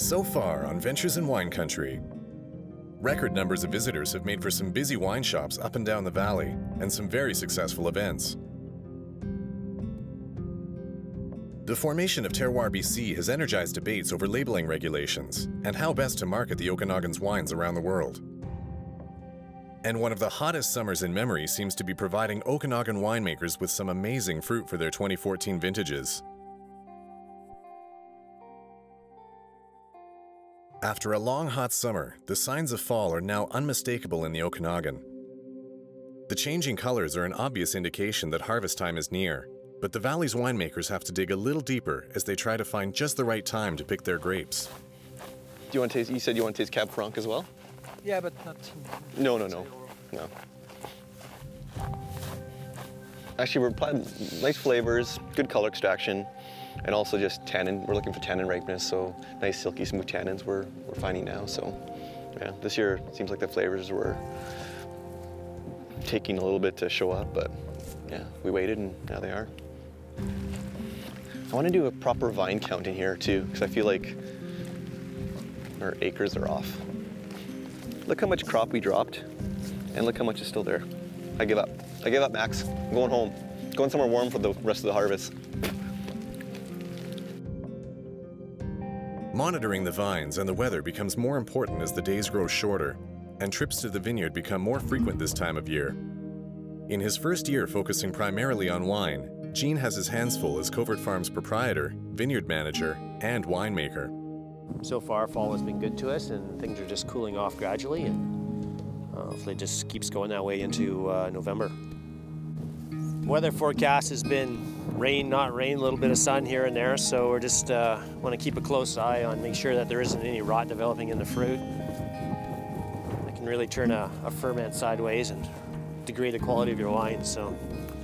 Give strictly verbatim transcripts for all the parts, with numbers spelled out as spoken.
So far on Ventures in Wine Country, record numbers of visitors have made for some busy wine shops up and down the valley and some very successful events. The formation of Terroir B C has energized debates over labeling regulations and how best to market the Okanagan's wines around the world. And one of the hottest summers in memory seems to be providing Okanagan winemakers with some amazing fruit for their twenty fourteen vintages. After a long hot summer, the signs of fall are now unmistakable in the Okanagan. The changing colors are an obvious indication that harvest time is near, but the valley's winemakers have to dig a little deeper as they try to find just the right time to pick their grapes. Do you want to taste, you said you want to taste Cab Franc as well? Yeah, but not... No, no, no, no. Actually, we're planting nice flavors, good color extraction, and also just tannin. We're looking for tannin ripeness, so nice silky smooth tannins we're, we're finding now. So yeah, this year it seems like the flavors were taking a little bit to show up, but yeah, we waited and now they are. I want to do a proper vine count in here too, because I feel like our acres are off. Look how much crop we dropped, and look how much is still there. I give up. I give up, Max. I'm going home. Going somewhere warm for the rest of the harvest. Monitoring the vines and the weather becomes more important as the days grow shorter, and trips to the vineyard become more frequent this time of year. In his first year focusing primarily on wine, Gene has his hands full as Covert Farms proprietor, vineyard manager, and winemaker. So far, fall has been good to us, and things are just cooling off gradually, and uh, hopefully it just keeps going that way into uh, November. Weather forecast has been rain, not rain, a little bit of sun here and there, so we're just uh, want to keep a close eye on make sure that there isn't any rot developing in the fruit. It can really turn a, a ferment sideways and degrade the quality of your wine. So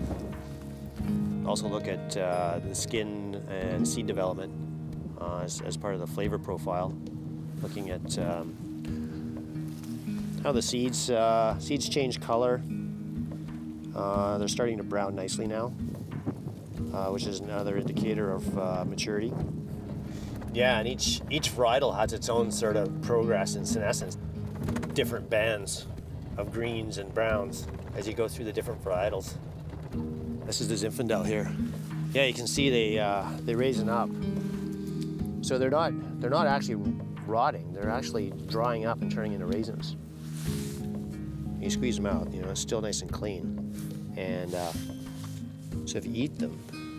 also look at uh, the skin and seed development uh, as, as part of the flavor profile. Looking at um, how the seeds uh, seeds change color. Uh, they're starting to brown nicely now, uh, which is another indicator of uh, maturity. Yeah, and each each varietal has its own sort of progress in senescence. Different bands of greens and browns as you go through the different varietals. This is the Zinfandel here. Yeah, you can see they uh, they raising up. So they're not they're not actually rotting. They're actually drying up and turning into raisins. You squeeze them out, you know, it's still nice and clean. And uh, so if you eat them,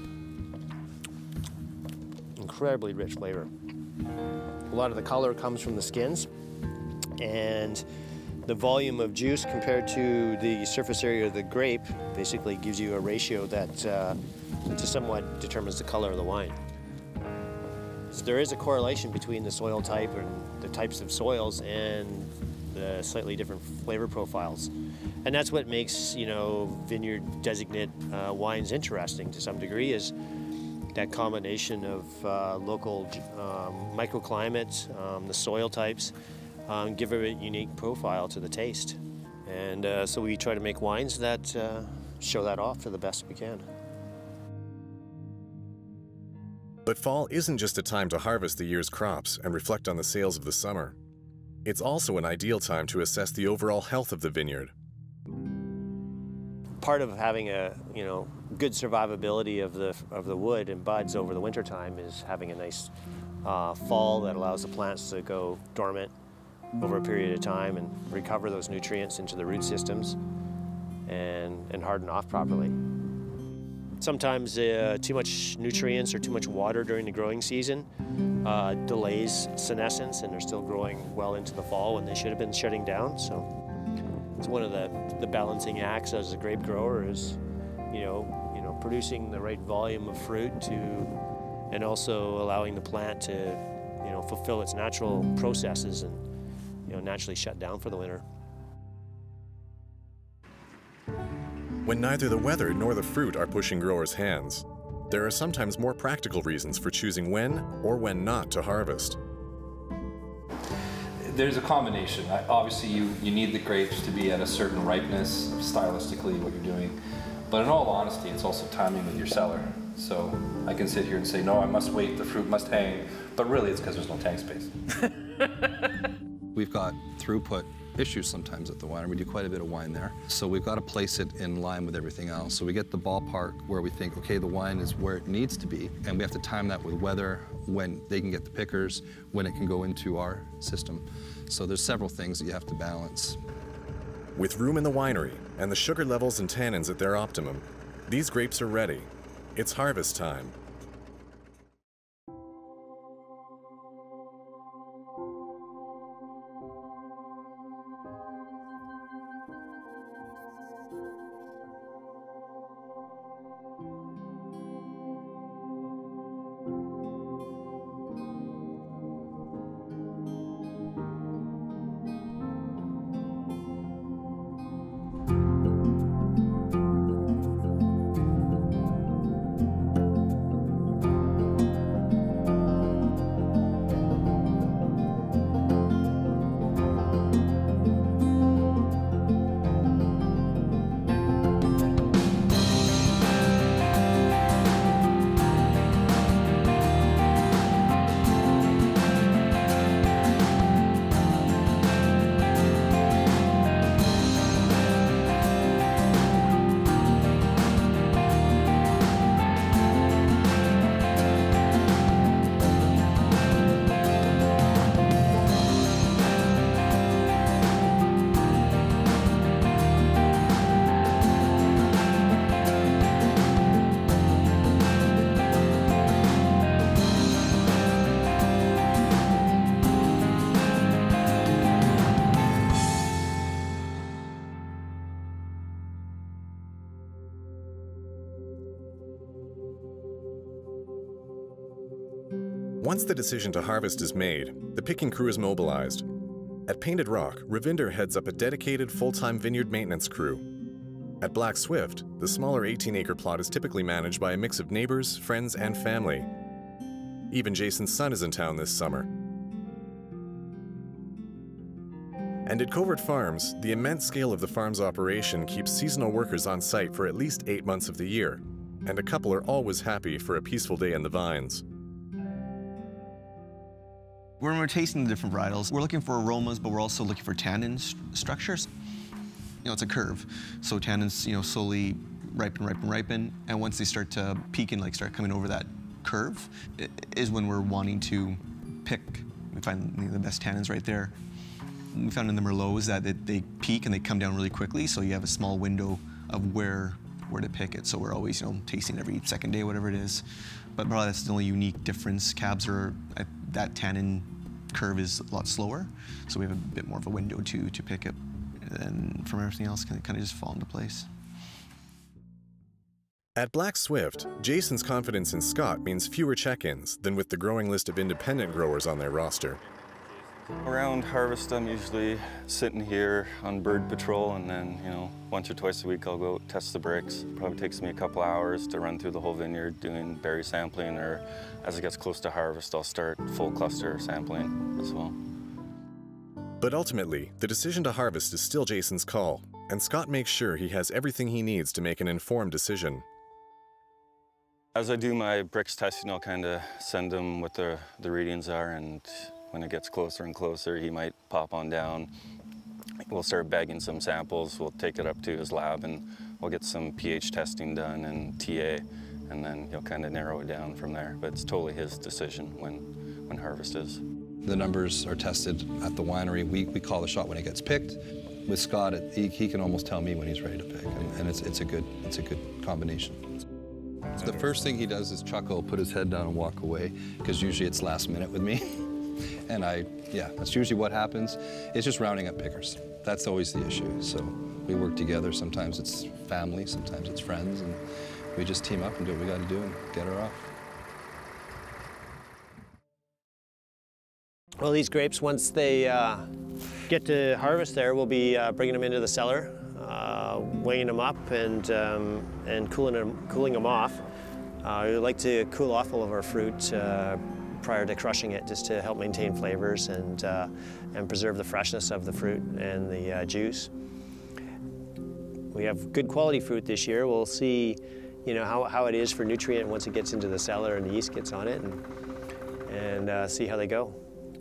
incredibly rich flavor. A lot of the color comes from the skins, and the volume of juice compared to the surface area of the grape basically gives you a ratio that uh, just somewhat determines the color of the wine. So there is a correlation between the soil type and the types of soils and the slightly different flavor profiles. And that's what makes, you know, vineyard designate uh, wines interesting to some degree, is that combination of uh, local um, microclimate, um, the soil types, um, give a unique profile to the taste. And uh, so we try to make wines that uh, show that off to the best we can. But fall isn't just a time to harvest the year's crops and reflect on the sales of the summer. It's also an ideal time to assess the overall health of the vineyard. Part of having a, you know, good survivability of the of the wood and buds over the wintertime is having a nice uh, fall that allows the plants to go dormant over a period of time and recover those nutrients into the root systems and, and harden off properly. Sometimes uh, too much nutrients or too much water during the growing season uh, delays senescence, and they're still growing well into the fall when they should have been shutting down. So it's one of the, the balancing acts as a grape grower is, you know, you know, producing the right volume of fruit to, and also allowing the plant to, you know, fulfill its natural processes and, you know, naturally shut down for the winter. When neither the weather nor the fruit are pushing growers' hands, there are sometimes more practical reasons for choosing when or when not to harvest. There's a combination. Obviously, you, you need the grapes to be at a certain ripeness, stylistically, what you're doing. But in all honesty, it's also timing with your cellar. So I I can sit here and say, no, I must wait, the fruit must hang, but really it's because there's no tank space. We've got throughput issues sometimes at the winery. We do quite a bit of wine there. So we've got to place it in line with everything else. So we get the ballpark where we think, okay, the wine is where it needs to be, and we have to time that with weather, when they can get the pickers, when it can go into our system. So there's several things that you have to balance. With room in the winery and the sugar levels and tannins at their optimum, these grapes are ready. It's harvest time. Once the decision to harvest is made, the picking crew is mobilized. At Painted Rock, Ravinder heads up a dedicated full-time vineyard maintenance crew. At Black Swift, the smaller eighteen acre plot is typically managed by a mix of neighbors, friends, and family. Even Jason's son is in town this summer. And at Covert Farms, the immense scale of the farm's operation keeps seasonal workers on site for at least eight months of the year, and a couple are always happy for a peaceful day in the vines. When we're tasting the different varietals, we're looking for aromas, but we're also looking for tannin st structures. You know, it's a curve. So tannins, you know, slowly ripen, ripen, ripen, and once they start to peak and like start coming over that curve, is when we're wanting to pick. We find you know, the best tannins right there. We found in the Merlots that it, they peak and they come down really quickly, so you have a small window of where where to pick it. So we're always, you know, tasting every second day, whatever it is. But probably that's the only unique difference. Cabs are at that tannin curve is a lot slower, so we have a bit more of a window to to pick it, and from everything else can kind of just fall into place. At Black Swift, Jason's confidence in Scott means fewer check-ins than with the growing list of independent growers on their roster. Around harvest, I'm usually sitting here on bird patrol, and then, you know, once or twice a week I'll go test the bricks. Probably takes me a couple hours to run through the whole vineyard doing berry sampling, or as it gets close to harvest, I'll start full cluster sampling as well. But ultimately, the decision to harvest is still Jason's call, and Scott makes sure he has everything he needs to make an informed decision. As I do my bricks testing, I'll kind of send him what the, the readings are, and when it gets closer and closer, he might pop on down. We'll start bagging some samples. We'll take it up to his lab, and we'll get some pH testing done and T A, and then he'll kind of narrow it down from there. But it's totally his decision when, when harvest is. The numbers are tested at the winery. We, we call the shot when it gets picked. With Scott, it, he, he can almost tell me when he's ready to pick, and, and it's, it's, a good, it's a good combination. The first thing he does is chuckle, put his head down and walk away, because usually it's last minute with me. And I, yeah, that's usually what happens. It's just rounding up pickers. That's always the issue. So we work together. Sometimes it's family, sometimes it's friends, and we just team up and do what we got to do and get her off. Well, these grapes, once they uh, get to harvest there, we'll be uh, bringing them into the cellar, uh, weighing them up and, um, and cooling them, cooling them off. Uh, we like to cool off all of our fruit uh, prior to crushing it, just to help maintain flavors and, uh, and preserve the freshness of the fruit and the uh, juice. We have good quality fruit this year. We'll see you know, how, how it is for nutrient once it gets into the cellar and the yeast gets on it, and, and uh, see how they go.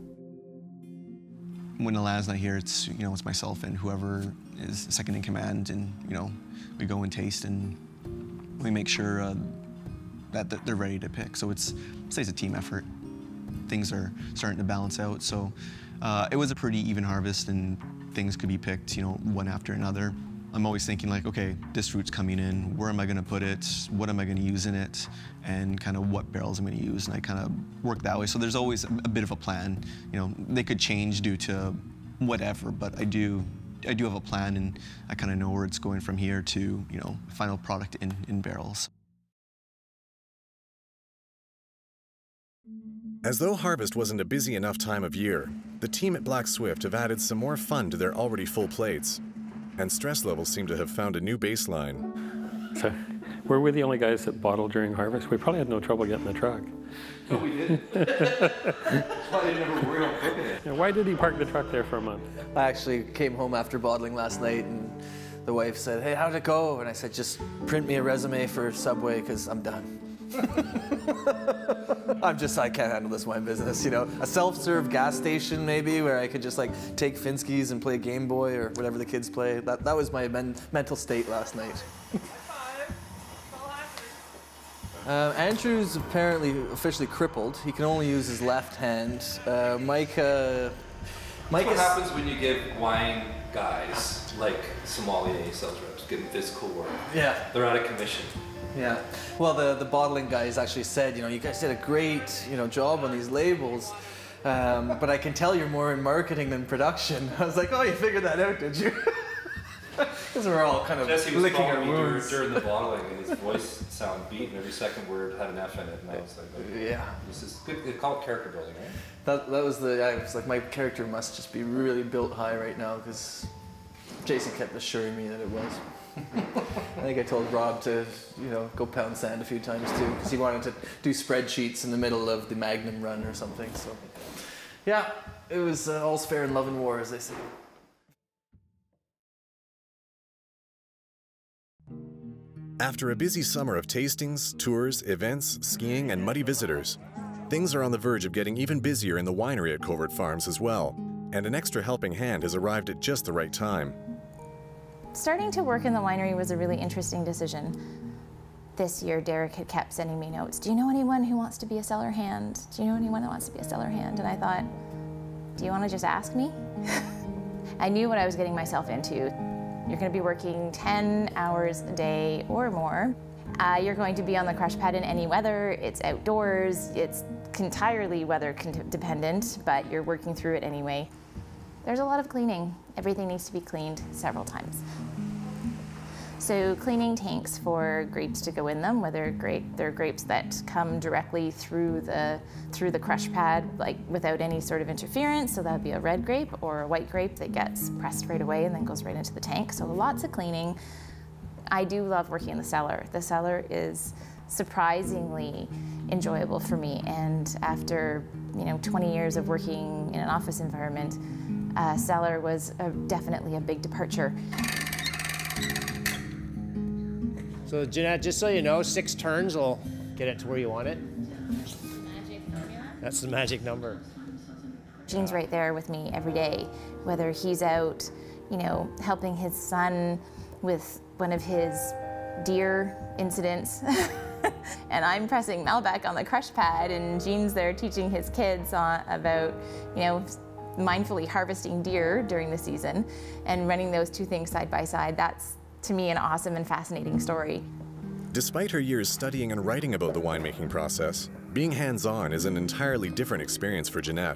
When Alain's not here, it's, you know, it's myself and whoever is second in command, and, you know, we go and taste and we make sure uh, that, that they're ready to pick. So it's, I'd say it's a team effort. Things are starting to balance out. So uh, it was a pretty even harvest, and things could be picked, you know, one after another. I'm always thinking like, okay, this fruit's coming in, where am I gonna put it? What am I gonna use in it? And kind of what barrels I'm gonna use, and I kind of work that way. So there's always a, a bit of a plan. You know, they could change due to whatever, but I do, I do have a plan, and I kind of know where it's going from here to, you know, final product in, in barrels. As though harvest wasn't a busy enough time of year, the team at Black Swift have added some more fun to their already full plates. And stress levels seem to have found a new baseline. So, were we the only guys that bottled during harvest? We probably had no trouble getting the truck. No, we didn't. That's why I didn't ever worry about cooking it. Yeah, why did he park the truck there for a month? I actually came home after bottling last night, and the wife said, "Hey, how'd it go?" And I said, "Just print me a resume for Subway, because I'm done." I'm just, I can't handle this wine business, you know. A self-serve gas station maybe, where I could just like take Finsky's and play Game Boy or whatever the kids play. That, that was my men mental state last night. uh, Andrew's apparently officially crippled. He can only use his left hand. Uh, Mike, uh, Mike What is, happens when you give wine guys, like sommelier sales reps, give them physical work? Yeah. They're out of commission. Yeah, well, the, the bottling guys actually said, you know, you guys did a great, you know, job on these labels, um, but I can tell you're more in marketing than production. I was like, oh, you figured that out, did you? Because we're all kind of Jesse was licking our calling me during, wounds. during the bottling, and his voice sounded beat, and every second word had an F in it, and I was like, oh, Yeah. this is good. They call it character building, right? That, that was the, I was like, my character must just be really built high right now, because Jason kept assuring me that it was. I think I told Rob to, you know, go pound sand a few times too, because he wanted to do spreadsheets in the middle of the Magnum run or something. So, yeah, it was uh, all's fair in love and war, as they say. After a busy summer of tastings, tours, events, skiing, and muddy visitors, things are on the verge of getting even busier in the winery at Covert Farms as well, and an extra helping hand has arrived at just the right time. Starting to work in the winery was a really interesting decision. This year, Derek had kept sending me notes. Do you know anyone who wants to be a cellar hand? Do you know anyone that wants to be a cellar hand? And I thought, do you want to just ask me? I knew what I was getting myself into. You're going to be working ten hours a day or more. Uh, you're going to be on the crush pad in any weather. It's outdoors. It's entirely weather dependent, but you're working through it anyway. There's a lot of cleaning. Everything needs to be cleaned several times. So cleaning tanks for grapes to go in them, whether grape, they're grapes that come directly through the, through the crush pad, like without any sort of interference, so that would be a red grape, or a white grape that gets pressed right away and then goes right into the tank. So lots of cleaning. I do love working in the cellar. The cellar is surprisingly enjoyable for me, and after, you know, twenty years of working in an office environment, Uh, cellar was a, definitely a big departure. So Jeanette, just so you know, six turns will get it to where you want it. Magic formula? That's the magic number. Gene's right there with me every day, whether he's out, you know, helping his son with one of his deer incidents, and I'm pressing Malbec on the crush pad, and Gene's there teaching his kids on, about, you know, mindfully harvesting deer during the season, and running those two things side by side. That's, to me, an awesome and fascinating story. Despite her years studying and writing about the winemaking process, being hands-on is an entirely different experience for Jeanette.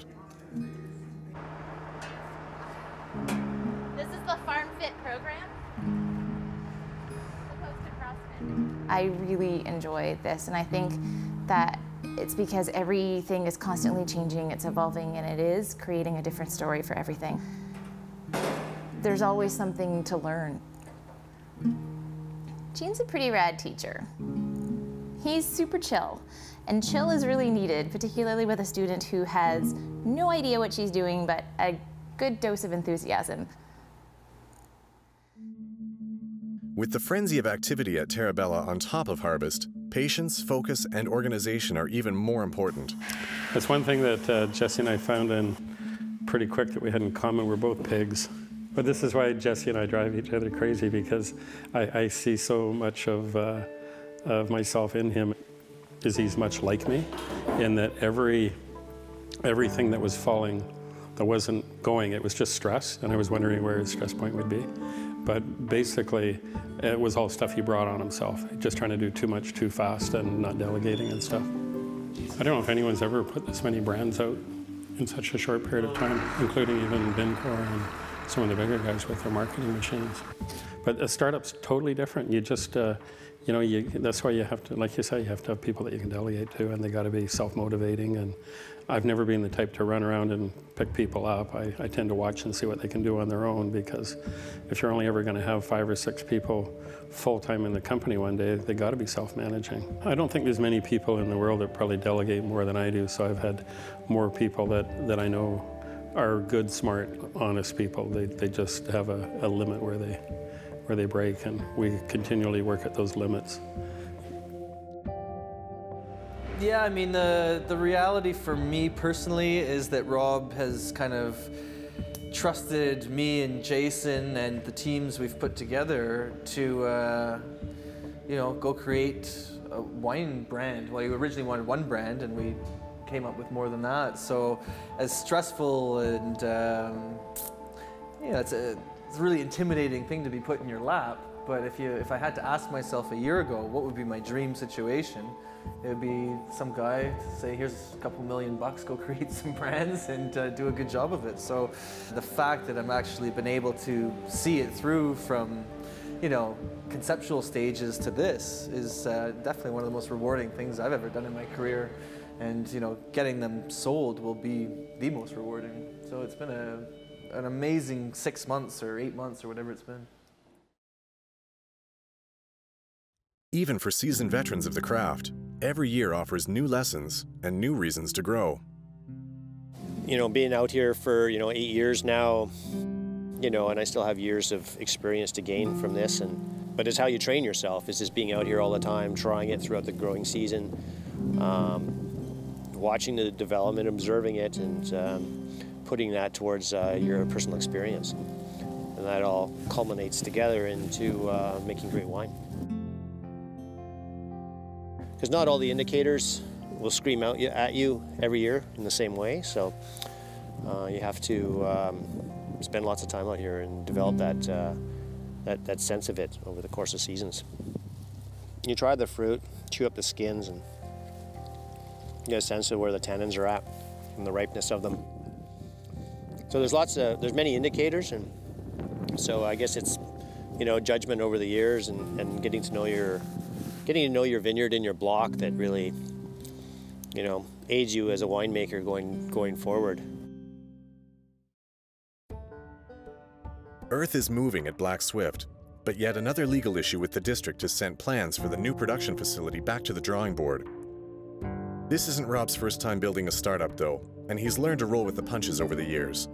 This is the Farm Fit program. Supposed to CrossFit. I really enjoy this, and I think that it's because everything is constantly changing, it's evolving, and it is creating a different story for everything. There's always something to learn. Gene's a pretty rad teacher. He's super chill, and chill is really needed, particularly with a student who has no idea what she's doing, but a good dose of enthusiasm. With the frenzy of activity at Terabella on top of harvest, patience, focus, and organization are even more important. That's one thing that uh, Jesse and I found in pretty quick that we had in common. We're both pigs. But this is why Jesse and I drive each other crazy, because I, I see so much of, uh, of myself in him. Is he's much like me in that every, everything that was falling that wasn't going, it was just stress, and I was wondering where his stress point would be. But basically, it was all stuff he brought on himself, just trying to do too much too fast and not delegating and stuff. I don't know if anyone's ever put this many brands out in such a short period of time, including even Vincor and some of the bigger guys with their marketing machines. But a startup's totally different. You just, uh, you know, you, that's why you have to, like you say, you have to have people that you can delegate to, and they got to be self-motivating. And I've never been the type to run around and pick people up. I, I tend to watch and see what they can do on their own, because if you're only ever going to have five or six people full-time in the company one day, they got to be self-managing. I don't think there's many people in the world that probably delegate more than I do, so I've had more people that, that I know are good, smart, honest people. They, they just have a, a limit where they, where they break, and we continually work at those limits. Yeah, I mean, the, the reality for me personally is that Rob has kind of trusted me and Jason and the teams we've put together to, uh, you know, go create a wine brand. Well, he originally wanted one brand, and we came up with more than that. So as stressful and, um, you know, it's a, it's a really intimidating thing to be put in your lap. But if, you, if I had to ask myself a year ago, what would be my dream situation? It would be some guy say, here's a couple million bucks, go create some brands and uh, do a good job of it. So the fact that I'm actually been able to see it through from, you know, conceptual stages to this is uh, definitely one of the most rewarding things I've ever done in my career. And, you know, getting them sold will be the most rewarding. So it's been a, an amazing six months or eight months or whatever it's been. Even for seasoned veterans of the craft, every year offers new lessons and new reasons to grow. You know, being out here for, you know, eight years now, you know, and I still have years of experience to gain from this. And but it's how you train yourself, is just being out here all the time, trying it throughout the growing season. Um, watching the development, observing it, and um, putting that towards uh, your personal experience. And that all culminates together into uh, making great wine. Because not all the indicators will scream out at you every year in the same way, so uh, you have to um, spend lots of time out here and develop that, uh, that, that sense of it over the course of seasons. You try the fruit, chew up the skins, and you get a sense of where the tannins are at and the ripeness of them. So there's lots of, there's many indicators, and so I guess it's, you know, judgment over the years and, and getting to know your, getting to know your vineyard and your block that really, you know, aids you as a winemaker going, going forward. Earth is moving at Black Swift, but yet another legal issue with the district has sent plans for the new production facility back to the drawing board. This isn't Rob's first time building a startup, though, and he's learned to roll with the punches over the years.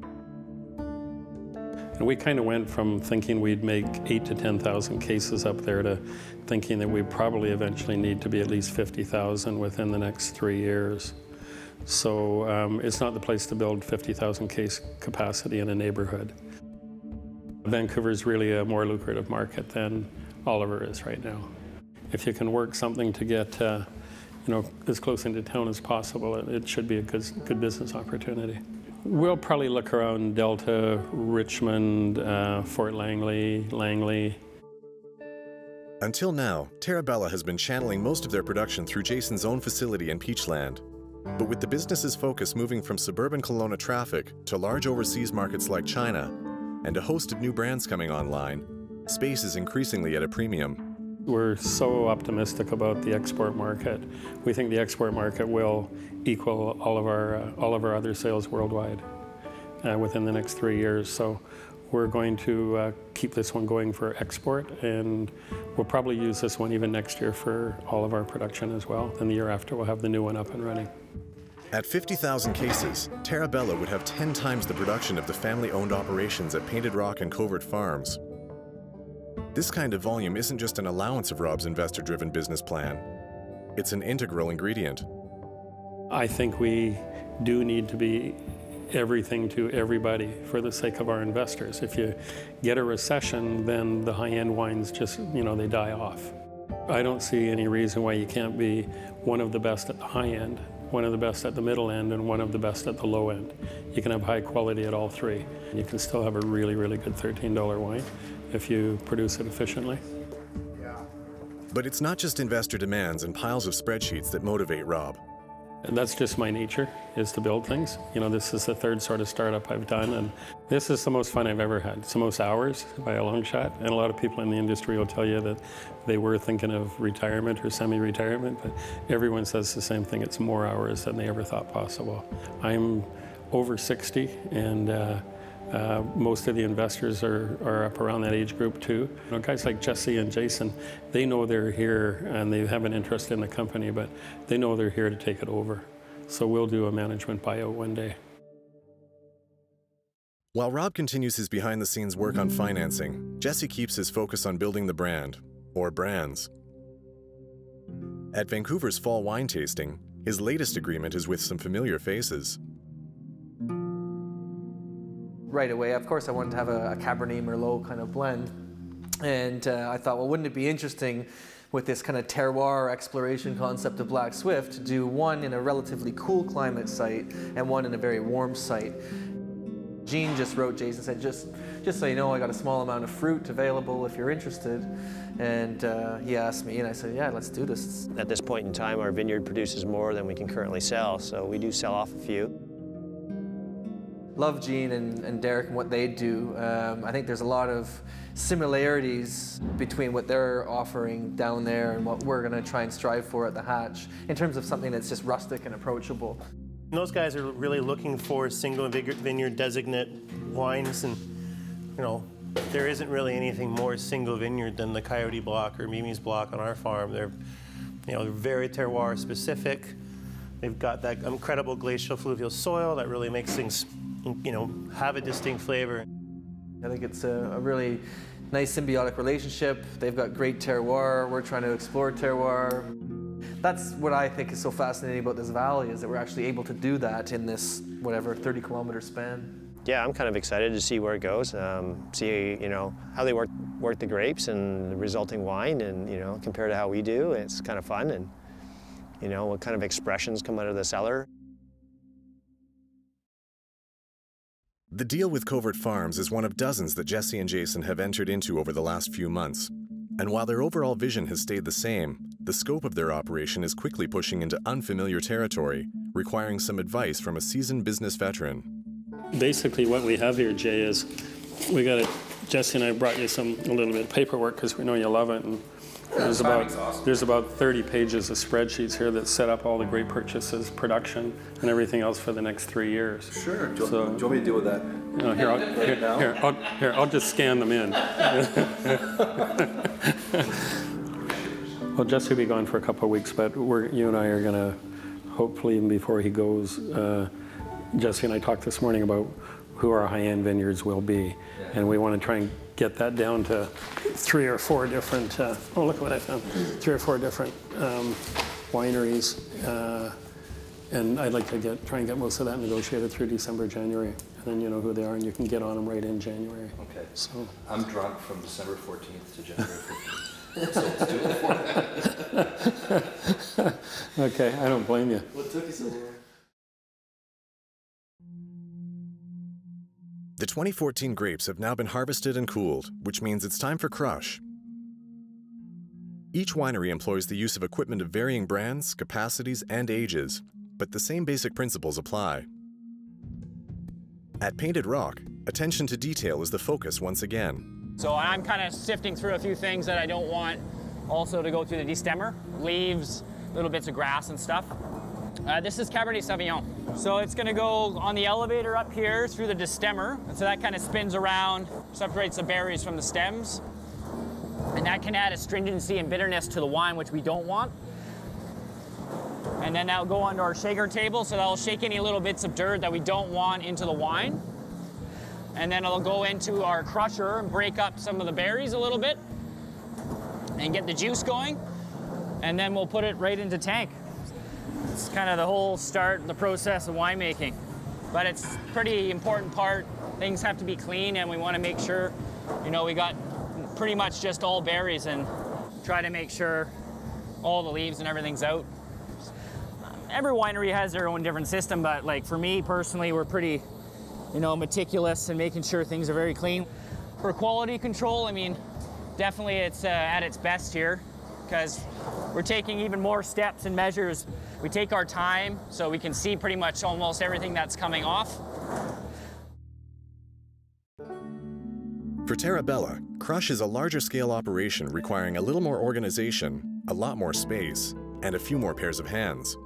And we kind of went from thinking we'd make eight to ten thousand cases up there to thinking that we probably eventually need to be at least fifty thousand within the next three years. So um, it's not the place to build fifty thousand case capacity in a neighborhood. Vancouver is really a more lucrative market than Oliver is right now. If you can work something to get uh, you know, as close into town as possible, it, it should be a good, good business opportunity. We'll probably look around Delta, Richmond, uh, Fort Langley, Langley. Until now, Terabella has been channeling most of their production through Jason's own facility in Peachland. But with the business's focus moving from suburban Kelowna traffic to large overseas markets like China, and a host of new brands coming online, space is increasingly at a premium. We're so optimistic about the export market. We think the export market will equal all of our, uh, all of our other sales worldwide uh, within the next three years. So we're going to uh, keep this one going for export, and we'll probably use this one even next year for all of our production as well. Then the year after, we'll have the new one up and running. At fifty thousand cases, Terabella would have ten times the production of the family-owned operations at Painted Rock and Covert Farms. This kind of volume isn't just an allowance of Rob's investor-driven business plan. It's an integral ingredient. I think we do need to be everything to everybody for the sake of our investors. If you get a recession, then the high-end wines just, you know, they die off. I don't see any reason why you can't be one of the best at the high end, one of the best at the middle end, and one of the best at the low end. You can have high quality at all three. You can still have a really, really good thirteen dollar wine if you produce it efficiently. But it's not just investor demands and piles of spreadsheets that motivate Rob. And that's just my nature, is to build things. You know, this is the third sort of startup I've done, and this is the most fun I've ever had. It's the most hours by a long shot, and a lot of people in the industry will tell you that they were thinking of retirement or semi-retirement, but everyone says the same thing. It's more hours than they ever thought possible. I'm over sixty, and uh, Uh, most of the investors are, are up around that age group too. You know, guys like Jesse and Jason, they know they're here and they have an interest in the company, but they know they're here to take it over. So we'll do a management buyout one day. While Rob continues his behind-the-scenes work on financing, Jesse keeps his focus on building the brand, or brands. At Vancouver's fall wine tasting, his latest agreement is with some familiar faces. Right away, of course, I wanted to have a, a Cabernet Merlot kind of blend. And uh, I thought, well, wouldn't it be interesting with this kind of terroir exploration concept of Black Swift to do one in a relatively cool climate site and one in a very warm site. Jean just wrote Jason, said, just, just so you know, I got a small amount of fruit available if you're interested. And uh, he asked me, and I said, yeah, let's do this. At this point in time, our vineyard produces more than we can currently sell, so we do sell off a few. Love Jean and, and Derek and what they do. Um, I think there's a lot of similarities between what they're offering down there and what we're going to try and strive for at the Hatch in terms of something that's just rustic and approachable. Those guys are really looking for single vineyard designate wines, and you know, there isn't really anything more single vineyard than the Coyote Block or Mimi's Block on our farm. They're, you know, they're very terroir specific. They've got that incredible glacial fluvial soil that really makes things, you know, have a distinct flavor. I think it's a, a really nice symbiotic relationship. They've got great terroir. We're trying to explore terroir. That's what I think is so fascinating about this valley, is that we're actually able to do that in this, whatever, thirty kilometer span. Yeah, I'm kind of excited to see where it goes. Um, see, you know, how they work work the grapes and the resulting wine, and you know, compared to how we do. It's kind of fun, and you know, what kind of expressions come out of the cellar. The deal with Covert Farms is one of dozens that Jesse and Jason have entered into over the last few months. And while their overall vision has stayed the same, the scope of their operation is quickly pushing into unfamiliar territory, requiring some advice from a seasoned business veteran. Basically what we have here, Jay, is we got it. Jesse and I brought you some a little bit of paperwork because we know you love it. And there's about awesome. there's about thirty pages of spreadsheets here that set up all the grape purchases, production, and everything else for the next three years. Sure. Do you, So- do you want me to deal with that? You know, here, I'll, here, here, I'll, here, I'll just scan them in. Well, Jesse will be gone for a couple of weeks, but we're, you and I are going to, hopefully, even before he goes, uh, Jesse and I talked this morning about who our high-end vineyards will be, and we want to try and get that down to three or four different, uh, oh, look what I found, three or four different um, wineries, uh, and I'd like to get try and get most of that negotiated through December, January, and then you know who they are, and you can get on them right in January. Okay. So I'm drunk from December fourteenth to January fifteenth. So let's do it for that. okay, I don't blame you. What took you so long? The twenty fourteen grapes have now been harvested and cooled, which means it's time for crush. Each winery employs the use of equipment of varying brands, capacities, and ages, but the same basic principles apply. At Painted Rock, attention to detail is the focus once again. So I'm kind of sifting through a few things that I don't want also to go through the destemmer, leaves, little bits of grass and stuff. Uh, this is Cabernet Sauvignon. So it's gonna go on the elevator up here through the destemmer. So that kind of spins around, separates the berries from the stems. And that can add astringency and bitterness to the wine, which we don't want. And then that'll go onto our shaker table, so that'll shake any little bits of dirt that we don't want into the wine. and then it'll go into our crusher and break up some of the berries a little bit and get the juice going, and then we'll put it right into tank. It's kind of the whole start, the process of winemaking. But it's a pretty important part. Things have to be clean, and we want to make sure, you know, we got pretty much just all berries and try to make sure all the leaves and everything's out. Every winery has their own different system, but like for me personally, we're pretty, you know, meticulous in making sure things are very clean. For quality control, I mean, definitely it's uh, at its best here, because we're taking even more steps and measures. We take our time so we can see pretty much almost everything that's coming off. For Terra-Bella, crush is a larger scale operation requiring a little more organization, a lot more space, and a few more pairs of hands.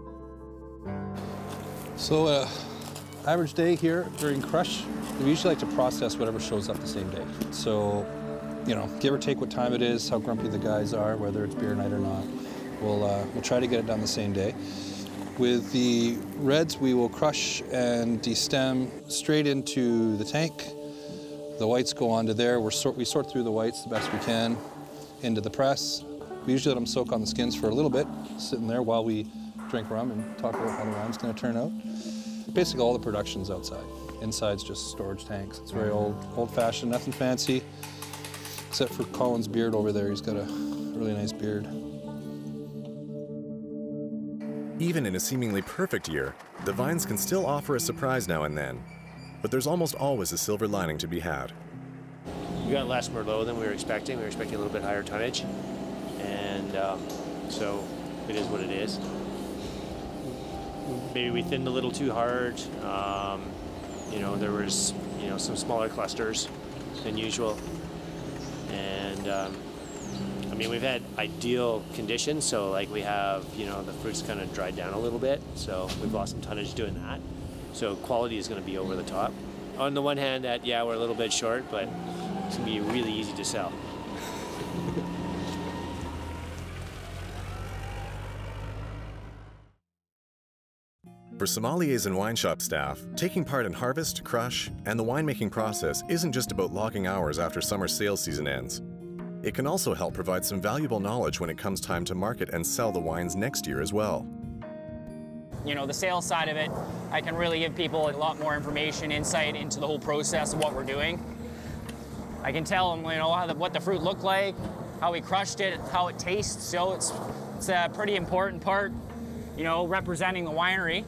So, uh, average day here during crush, we usually like to process whatever shows up the same day. So, you know, give or take what time it is, how grumpy the guys are, whether it's beer night or not. We'll, uh, we'll try to get it done the same day. With the reds, we will crush and destem straight into the tank. The whites go onto there. We're sort, we sort through the whites the best we can into the press. We usually let them soak on the skins for a little bit, sitting there while we drink rum and talk about how the wine's going to turn out. Basically, all the production's outside. Inside's just storage tanks. It's very old, old-fashioned, nothing fancy, except for Colin's beard over there. He's got a really nice beard. Even in a seemingly perfect year, the vines can still offer a surprise now and then. But there's almost always a silver lining to be had. We got less Merlot than we were expecting. We were expecting a little bit higher tonnage. And um, so it is what it is. Maybe we thinned a little too hard. Um, you know, there was, you know, some smaller clusters than usual. And um, I mean, we've had ideal conditions. So like we have, you know, the fruit's kind of dried down a little bit. So we've lost some tonnage doing that. So quality is going to be over the top. On the one hand, that yeah, we're a little bit short, but it's going to be really easy to sell. For sommeliers and wine shop staff, taking part in harvest, crush, and the winemaking process isn't just about logging hours after summer sales season ends. It can also help provide some valuable knowledge when it comes time to market and sell the wines next year as well. You know, the sales side of it, I can really give people a lot more information, insight into the whole process of what we're doing. I can tell them, you know, how the, what the fruit looked like, how we crushed it, how it tastes. So it's, it's a pretty important part, you know, representing the winery.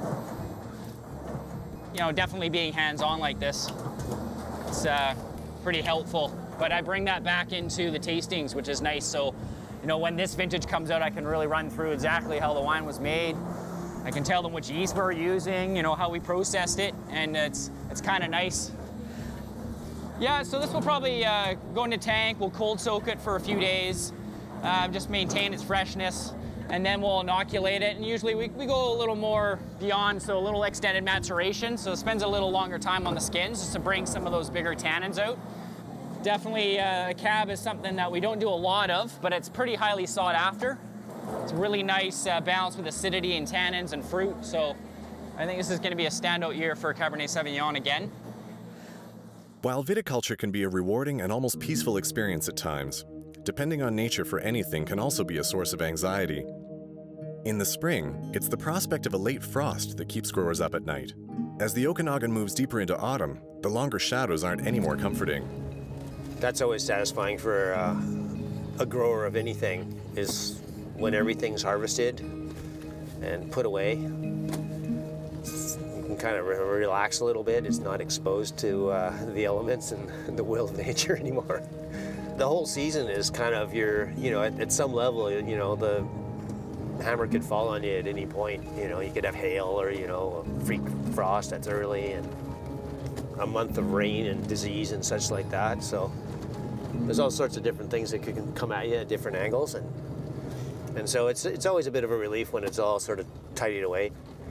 You know, definitely being hands-on like this, it's uh, pretty helpful. But I bring that back into the tastings, which is nice. So, you know, when this vintage comes out, I can really run through exactly how the wine was made. I can tell them which yeast we're using, you know, how we processed it, and it's it's kind of nice. Yeah, so this will probably uh, go into tank. We'll cold soak it for a few days, uh, just maintain its freshness, and then we'll inoculate it. And usually we, we go a little more beyond, so a little extended maturation, so it spends a little longer time on the skins just to bring some of those bigger tannins out. Definitely uh, a cab is something that we don't do a lot of, but it's pretty highly sought after. It's a really nice uh, balance with acidity and tannins and fruit, so I think this is going to be a standout year for Cabernet Sauvignon again. While viticulture can be a rewarding and almost peaceful experience at times, depending on nature for anything can also be a source of anxiety. In the spring, it's the prospect of a late frost that keeps growers up at night. As the Okanagan moves deeper into autumn, the longer shadows aren't any more comforting. That's always satisfying for uh, a grower of anything, is when everything's harvested and put away. You can kind of re relax a little bit. It's not exposed to uh, the elements and the will of nature anymore. The whole season is kind of your, you know, at, at some level, you know, the hammer could fall on you at any point. You know, you could have hail or, you know, a freak frost that's early and a month of rain and disease and such like that. So there's all sorts of different things that could come at you at different angles. And And so it's, it's always a bit of a relief when it's all sort of tidied away.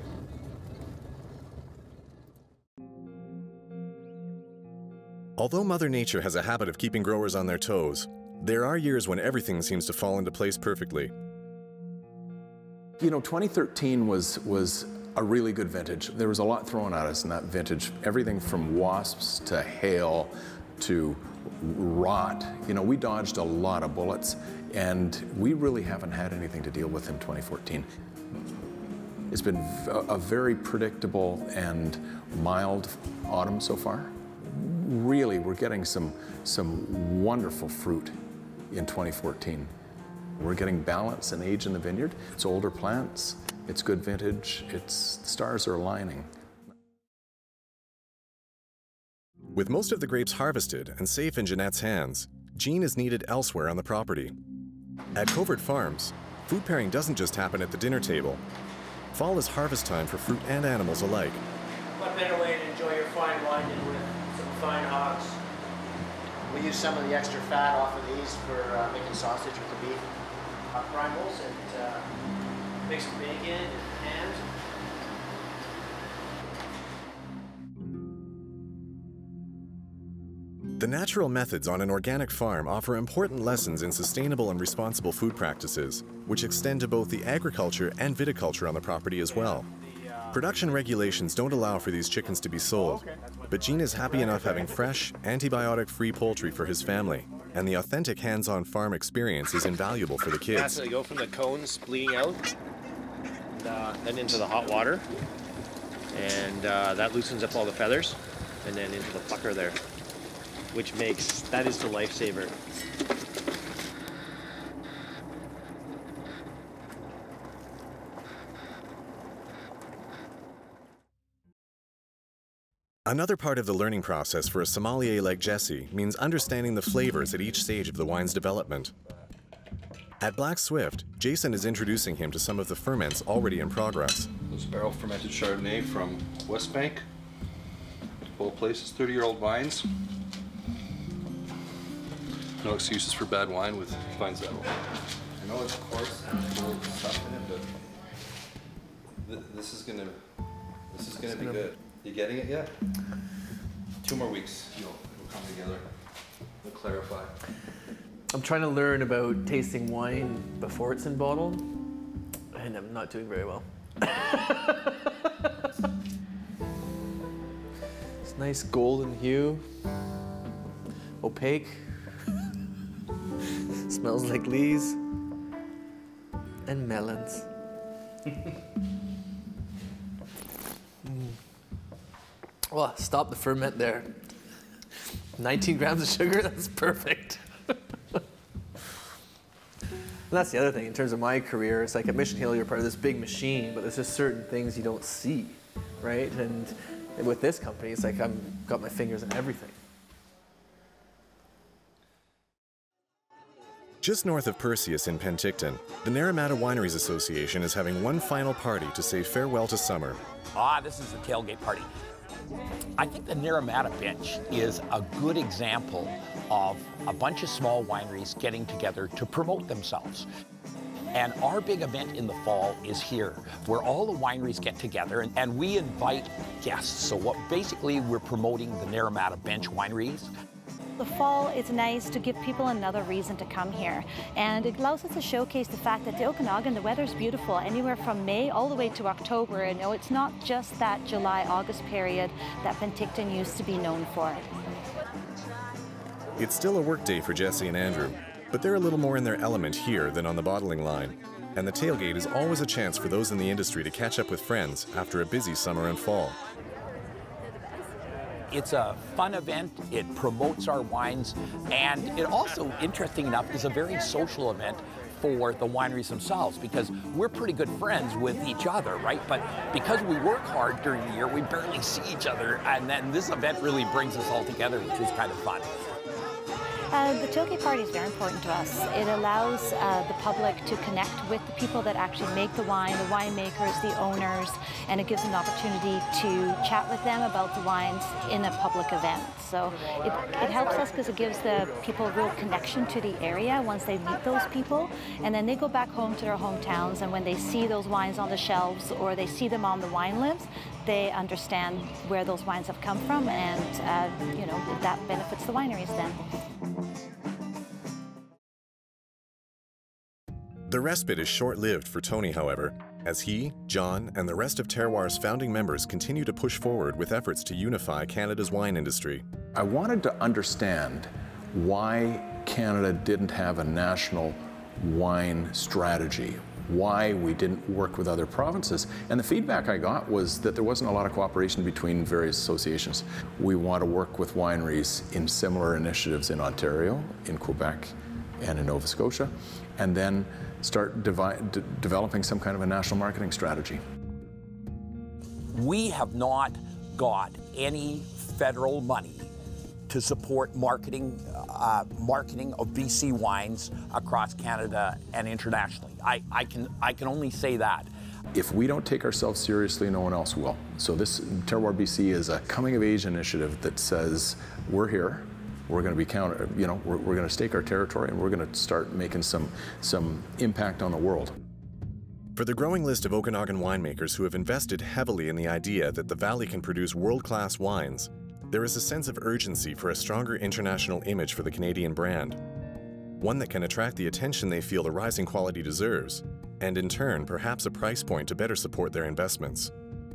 Although Mother Nature has a habit of keeping growers on their toes, there are years when everything seems to fall into place perfectly. You know, twenty thirteen was, was a really good vintage. There was a lot thrown at us in that vintage. Everything from wasps to hail to rot. You know, we dodged a lot of bullets, and we really haven't had anything to deal with in twenty fourteen. It's been a very predictable and mild autumn so far. Really, we're getting some, some wonderful fruit in twenty fourteen. We're getting balance and age in the vineyard. It's older plants, it's good vintage, it's, the stars are aligning. With most of the grapes harvested and safe in Jeanette's hands, Jean is needed elsewhere on the property. At Covert Farms, food pairing doesn't just happen at the dinner table. Fall is harvest time for fruit and animals alike. What better way to enjoy your fine wine than with some fine hogs? We use some of the extra fat off of these for uh, making sausage with the beef. Uh, primals and uh, make some bacon and hams. The natural methods on an organic farm offer important lessons in sustainable and responsible food practices, which extend to both the agriculture and viticulture on the property as well. Production regulations don't allow for these chickens to be sold, but Jean is happy enough having fresh, antibiotic-free poultry for his family, and the authentic hands-on farm experience is invaluable for the kids. Yeah, so they go from the cones bleeding out, and, uh, then into the hot water, and uh, that loosens up all the feathers, and then into the pucker there, which makes, that is the lifesaver. Another part of the learning process for a sommelier like Jesse means understanding the flavors at each stage of the wine's development. At Black Swift, Jason is introducing him to some of the ferments already in progress. This barrel fermented Chardonnay from West Bank. Both places, thirty-year-old vines. No excuses for bad wine with vines that old. I know it's coarse and full of stuff in it, but th this is gonna, this is gonna be good. You getting it yet? Two more weeks, you'll, it'll come together. It'll clarify. I'm trying to learn about tasting wine before it's in bottle, and I'm not doing very well. It's nice golden hue, opaque, smells like lees and melons. Well, stop the ferment there. nineteen grams of sugar, that's perfect. And that's the other thing in terms of my career. It's like at Mission Hill, you're part of this big machine, but there's just certain things you don't see, right? And with this company, it's like I've got my fingers in everything. Just north of Perseus in Penticton, the Naramata Wineries Association is having one final party to say farewell to summer. Ah, this is the tailgate party. I think the Naramata Bench is a good example of a bunch of small wineries getting together to promote themselves. And our big event in the fall is here, where all the wineries get together and, and we invite guests. So what basically we're promoting the Naramata Bench wineries. The fall is nice to give people another reason to come here, and it allows us to showcase the fact that the Okanagan, the weather's beautiful anywhere from May all the way to October. And no, it's not just that July-August period that Penticton used to be known for. It's still a work day for Jesse and Andrew, but they're a little more in their element here than on the bottling line. And the tailgate is always a chance for those in the industry to catch up with friends after a busy summer and fall. It's a fun event, it promotes our wines, and it also, interesting enough, is a very social event for the wineries themselves, because we're pretty good friends with each other, right? But because we work hard during the year, we barely see each other, and then this event really brings us all together, which is kind of fun. Uh, the tailgate party is very important to us. It allows uh, the public to connect with the people that actually make the wine, the winemakers, the owners, and it gives them an opportunity to chat with them about the wines in a public event. So it, it helps us because it gives the people a real connection to the area once they meet those people, and then they go back home to their hometowns, and when they see those wines on the shelves or they see them on the wine lists, they understand where those wines have come from, and uh, you know, that benefits the wineries then. The respite is short-lived for Tony, however. as he, John, and the rest of Terroir's founding members continue to push forward with efforts to unify Canada's wine industry. I wanted to understand why Canada didn't have a national wine strategy, why we didn't work with other provinces. And the feedback I got was that there wasn't a lot of cooperation between various associations. We want to work with wineries in similar initiatives in Ontario, in Quebec, and in Nova Scotia, and then start devi- de- developing some kind of a national marketing strategy. We have not got any federal money to support marketing, uh, marketing of B C wines across Canada and internationally. I, I, can, I can only say that. If we don't take ourselves seriously, no one else will. So this Terroir B C is a coming-of-age initiative that says, we're here, we're going to be counter, you know, we're, we're going to stake our territory, and we're going to start making some, some impact on the world. For the growing list of Okanagan winemakers who have invested heavily in the idea that the Valley can produce world-class wines, there is a sense of urgency for a stronger international image for the Canadian brand, one that can attract the attention they feel the rising quality deserves, and in turn, perhaps a price point to better support their investments.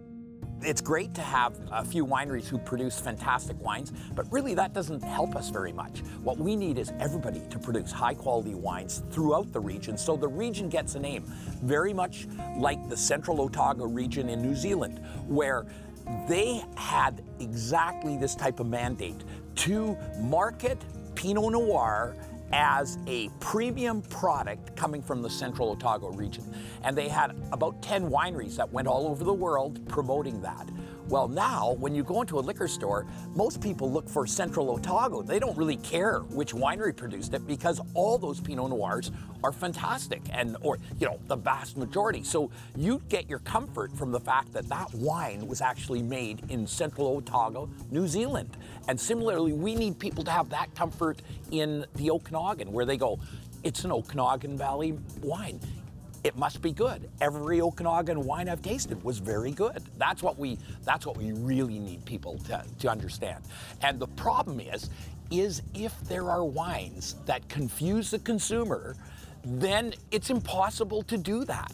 It's great to have a few wineries who produce fantastic wines, but really that doesn't help us very much. What we need is everybody to produce high-quality wines throughout the region so the region gets a name, very much like the Central Otago region in New Zealand, where they had exactly this type of mandate to market Pinot Noir as a premium product coming from the Central Otago region. And they had about ten wineries that went all over the world promoting that. Well, now, when you go into a liquor store, most people look for Central Otago. They don't really care which winery produced it because all those Pinot Noirs are fantastic, and or, you know, the vast majority. So you get your comfort from the fact that that wine was actually made in Central Otago, New Zealand. And similarly, we need people to have that comfort in the Okanagan, where they go, it's an Okanagan Valley wine. It must be good. Every Okanagan wine I've tasted was very good. That's what we, that's what we really need people to, to understand. And the problem is, is if there are wines that confuse the consumer, then it's impossible to do that.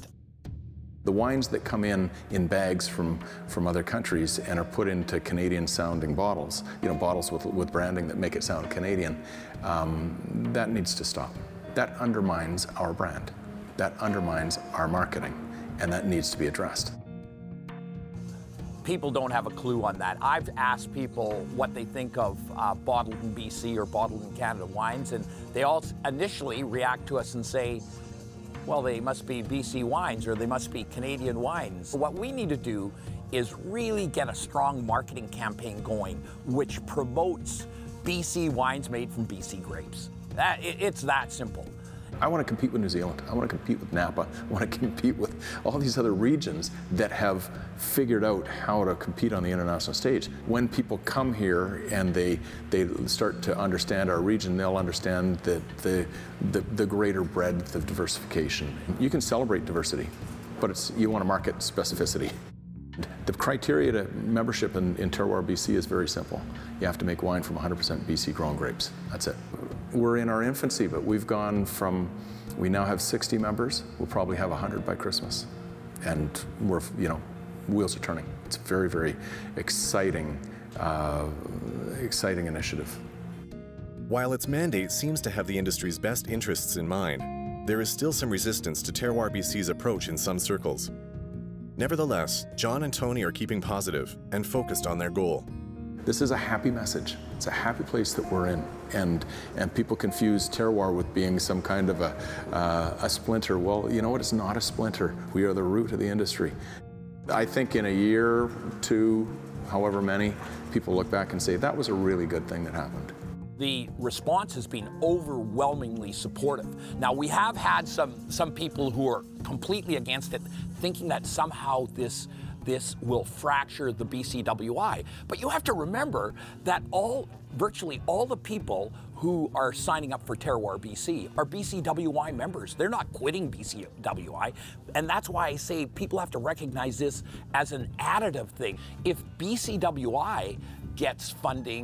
The wines that come in in bags from, from other countries and are put into Canadian-sounding bottles, you know, bottles with, with branding that make it sound Canadian, um, that needs to stop. That undermines our brand. That undermines our marketing, and that needs to be addressed. People don't have a clue on that. I've asked people what they think of uh, bottled in B C or bottled in Canada wines, and they all initially react to us and say, well, they must be B C wines or they must be Canadian wines. What we need to do is really get a strong marketing campaign going which promotes B C wines made from B C grapes. That, it, it's that simple. I want to compete with New Zealand. I want to compete with Napa. I want to compete with all these other regions that have figured out how to compete on the international stage. When people come here and they they start to understand our region, they'll understand that the, the, the greater breadth of diversification. You can celebrate diversity, but it's, you want to market specificity. The criteria to membership in, in Terroir B C is very simple. You have to make wine from one hundred percent B C grown grapes. That's it. We're in our infancy, but we've gone from, we now have sixty members. We'll probably have one hundred by Christmas. And we're, you know, wheels are turning. It's a very, very exciting, uh, exciting initiative. While its mandate seems to have the industry's best interests in mind, there is still some resistance to Terroir B C's approach in some circles. Nevertheless, John and Tony are keeping positive and focused on their goal. This is a happy message. It's a happy place that we're in. And, and people confuse terroir with being some kind of a, uh, a splinter. Well, you know what? It's not a splinter. We are the root of the industry. I think in a year, two, however many, people look back and say, that was a really good thing that happened. The response has been overwhelmingly supportive. Now, we have had some, some people who are completely against it, thinking that somehow this, this will fracture the B C W I. But you have to remember that all, virtually all the people who are signing up for Terroir B C are B C W I members. They're not quitting B C W I. And that's why I say people have to recognize this as an additive thing. If B C W I gets funding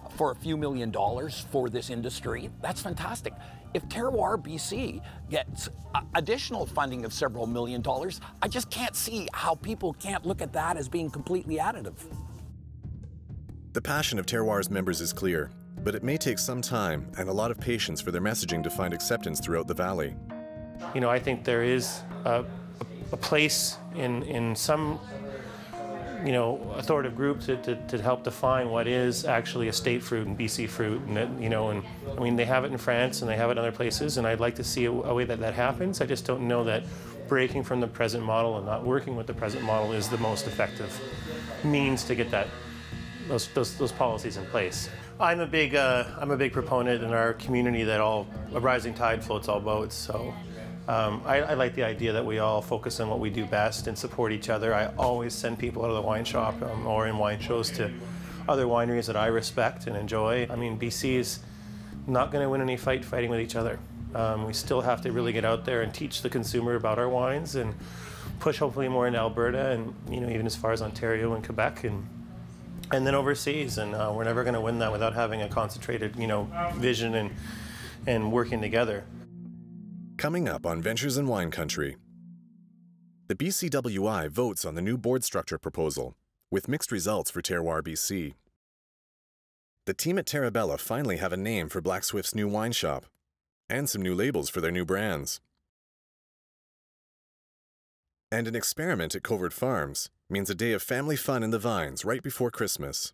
for a few million dollars for this industry, that's fantastic. If Terroir B C gets additional funding of several million dollars, I just can't see how people can't look at that as being completely additive. The passion of Terroir's members is clear, but it may take some time and a lot of patience for their messaging to find acceptance throughout the valley. You know, I think there is a, a place in, in some, you know, authoritative group to, to, to help define what is actually a state fruit and B C fruit. And, that, you know, and I mean, they have it in France and they have it in other places, and I'd like to see a, a way that that happens. I just don't know that breaking from the present model and not working with the present model is the most effective means to get that, those, those, those policies in place. I'm a big, uh, I'm a big proponent in our community that all, a rising tide floats all boats, so. Um, I, I like the idea that we all focus on what we do best and support each other. I always send people out of the wine shop um, or in wine shows to other wineries that I respect and enjoy. I mean, B C is not going to win any fight fighting with each other. Um, we still have to really get out there and teach the consumer about our wines and push hopefully more into Alberta and, you know, even as far as Ontario and Quebec and and then overseas. And uh, we're never going to win that without having a concentrated, you know, vision and and working together. Coming up on Ventures in Wine Country, the B C W I votes on the new board structure proposal, with mixed results for Terroir B C. The team at Terrabella finally have a name for Black Swift's new wine shop, and some new labels for their new brands. And an experiment at Covert Farms means a day of family fun in the vines right before Christmas.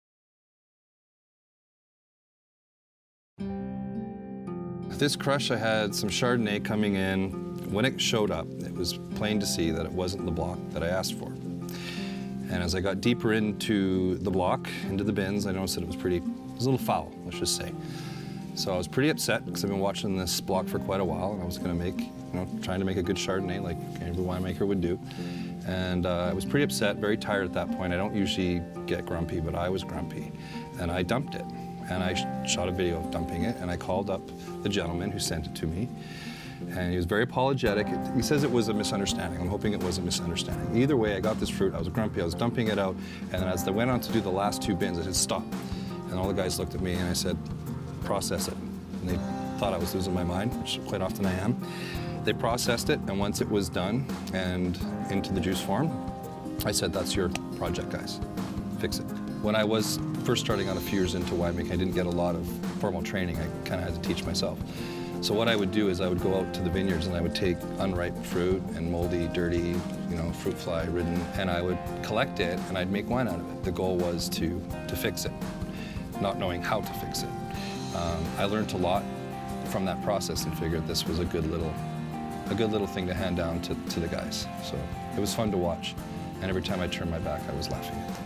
This crush, I had some Chardonnay coming in. When it showed up, it was plain to see that it wasn't the block that I asked for. And as I got deeper into the block, into the bins, I noticed that it was pretty, it was a little foul, let's just say. So I was pretty upset because I've been watching this block for quite a while, and I was going to make, you know, trying to make a good Chardonnay like every winemaker would do. And uh, I was pretty upset, very tired at that point. I don't usually get grumpy, but I was grumpy. And I dumped it. And I sh shot a video of dumping it, and I called up the gentleman who sent it to me. And he was very apologetic. It, he says it was a misunderstanding. I'm hoping it was a misunderstanding. Either way, I got this fruit, I was grumpy, I was dumping it out, and then as I went on to do the last two bins, I said, stop. And all the guys looked at me and I said, process it. And they thought I was losing my mind, which quite often I am. They processed it, and once it was done and into the juice form, I said, that's your project, guys. Fix it. When I was first starting out a few years into winemaking, I didn't get a lot of formal training. I kind of had to teach myself. So what I would do is I would go out to the vineyards and I would take unripe fruit and moldy, dirty, you know, fruit fly ridden, and I would collect it and I'd make wine out of it. The goal was to, to fix it, not knowing how to fix it. Um, I learned a lot from that process and figured this was a good little, a good little thing to hand down to, to the guys. So it was fun to watch, and every time I turned my back, I was laughing at them.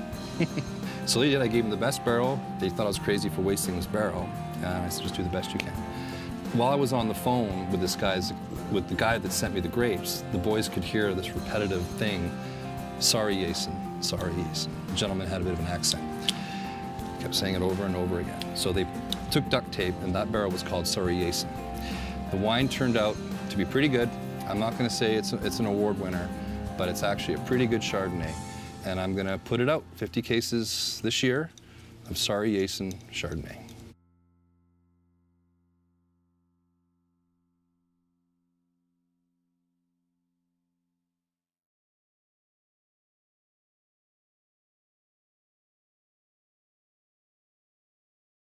So they did. I gave them the best barrel. They thought I was crazy for wasting this barrel, and I said, just do the best you can. While I was on the phone with this guy's, with the guy that sent me the grapes, the boys could hear this repetitive thing, sorry, Jason, sorry, Jason. The gentleman had a bit of an accent. Kept saying it over and over again. So they took duct tape, and that barrel was called Sorry, Jason. The wine turned out to be pretty good. I'm not going to say it's, a, it's an award winner, but it's actually a pretty good Chardonnay. And I'm going to put it out, fifty cases this year of Sorry Jason Chardonnay.